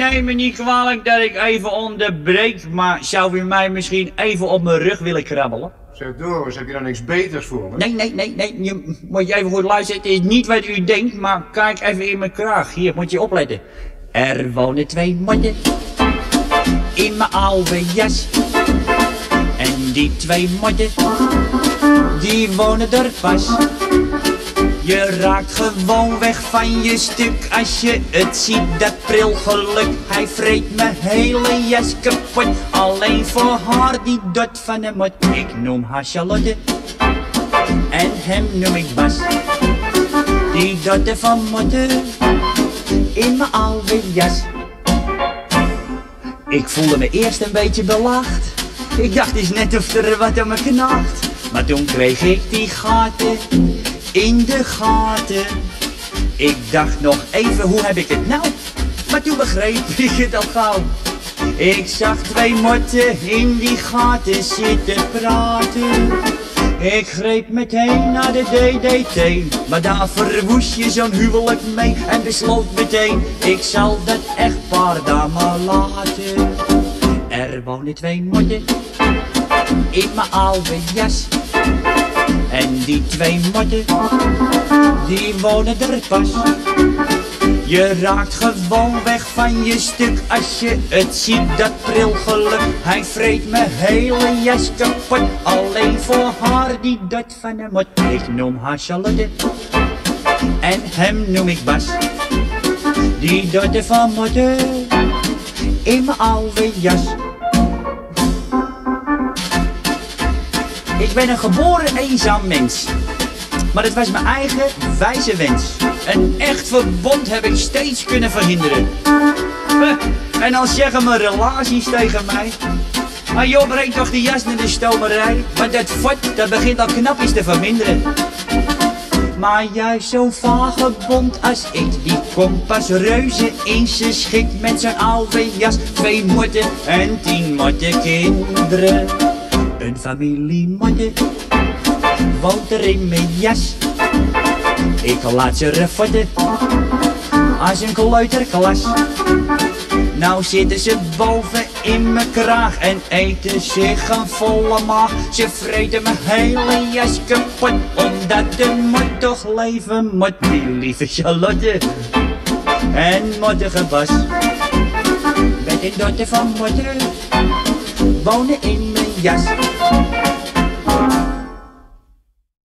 neem me niet kwalijk dat ik even onderbreek, maar zou u mij misschien even op mijn rug willen krabbelen? Zeg Doris, heb je dan niks beters voor me? Nee, moet je even goed luisteren. Het is niet wat u denkt, maar kijk even in mijn kraag. Hier, moet je opletten. Er wonen 2 motten in mijn oude jas. En die 2 motten, die wonen er pas. Je raakt gewoon weg van je stuk als je het ziet, dat prilgeluk. Hij vreet mijn hele jas kapot, alleen voor haar die dot van de mot. Ik noem haar Charlotte en hem noem ik Bas. Die dotte van motten in mijn oude jas. Ik voelde me eerst een beetje belacht. Ik dacht eens net of er wat aan me knaagt. Maar toen kreeg ik die gaten in de gaten. Ik dacht nog even, hoe heb ik het nou? Maar toen begreep ik het al gauw. Ik zag 2 motten in die gaten zitten praten. Ik greep meteen naar de DDT, maar daar verwoest je zo'n huwelijk mee. En besloot meteen, ik zal dat echtpaar daar maar laten. Er wonen 2 motten in mijn oude jas. En die 2 motten, die wonen er pas. Je raakt gewoon weg van je stuk als je het ziet, dat prilgeluk. Hij vreet mijn hele jas kapot, alleen voor haar die dot van de mot. Ik noem haar Charlotte en hem noem ik Bas. Die dotte van motten in mijn oude jas. Ik ben een geboren eenzaam mens, maar het was mijn eigen wijze wens. Een echt verbond heb ik steeds kunnen verhinderen. En dan zeggen mijn relaties tegen mij: maar joh, breng toch die jas naar de stomerij, want dat fort, dat begint al knapjes te verminderen. Maar juist zo'n vagebond als ik, die komt pas reuze in zijn schik met zijn oude jas. 2 motten en 10 mottenkinderen. Een familie motten woont er in mijn jas. Ik laat ze refotten als een kleuterklas. Nou zitten ze boven in mijn kraag en eten zich een volle maag. Ze vreten mijn hele jas kapot, omdat de mot toch leven moet. Die lieve Charlotte en mottige Bas, met een dotter van motten, wonen in mijn jas.